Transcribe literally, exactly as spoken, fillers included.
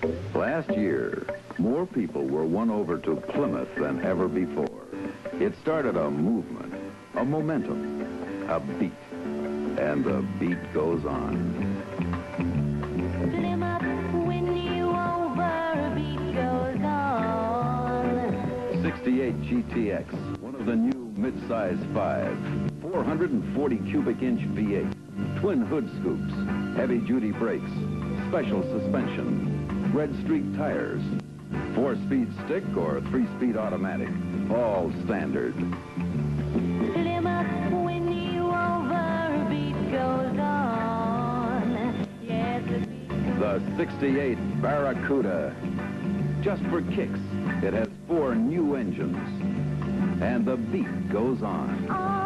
Last year, more people were won over to Plymouth than ever before. It started a movement, a momentum, a beat, and the beat goes on. Plymouth, win you over, beat goes on. sixty-eight G T X, one of the new mid-size five, four hundred forty cubic inch V eight, twin hood scoops, heavy-duty brakes, special suspension, red streak tires, four-speed stick or three-speed automatic, all standard. Plymouth, win you over, beat goes on. Yes, the beat. The sixty-eight Barracuda. Just for kicks, it has four new engines, and the beat goes on. on.